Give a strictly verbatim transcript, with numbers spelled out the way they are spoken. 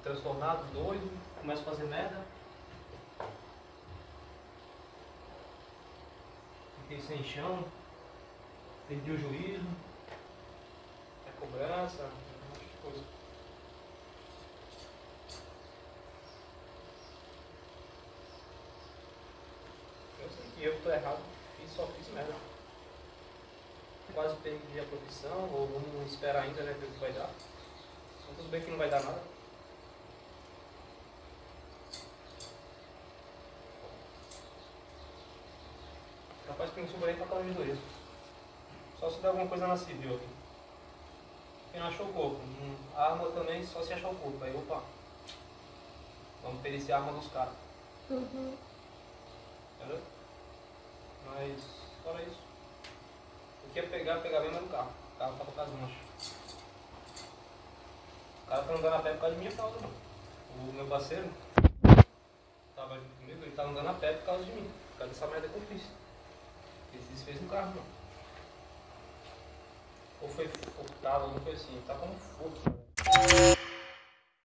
transtornado, doido, começa a fazer merda. Fiquei sem chão, perdi o juízo, é cobrança, um monte de coisa. Eu sei que eu tô errado, fiz, só fiz merda. Quase perdi a profissão, ou vamos esperar ainda, né, ver o que vai dar. Então, tudo bem que não vai dar nada. Capaz que não sobrei pra corregedoria. Só se der alguma coisa na civil aqui. Quem não achou o corpo. Hum, a arma também só se achar o corpo. Aí, opa. Vamos periciar a arma dos caras. Uhum. Entendeu? Mas, fora isso. O que ia pegar, pegar mesmo era o carro. O carro tá com as manchas. O cara tá andando a pé por causa de minha causa, mano. O meu parceiro tava junto comigo, ele tava andando a pé por causa de mim. Por causa dessa merda que eu fiz. Ele se desfez no carro, mano. Ou foi furtado, alguma coisa assim. Tá como fogo, cara.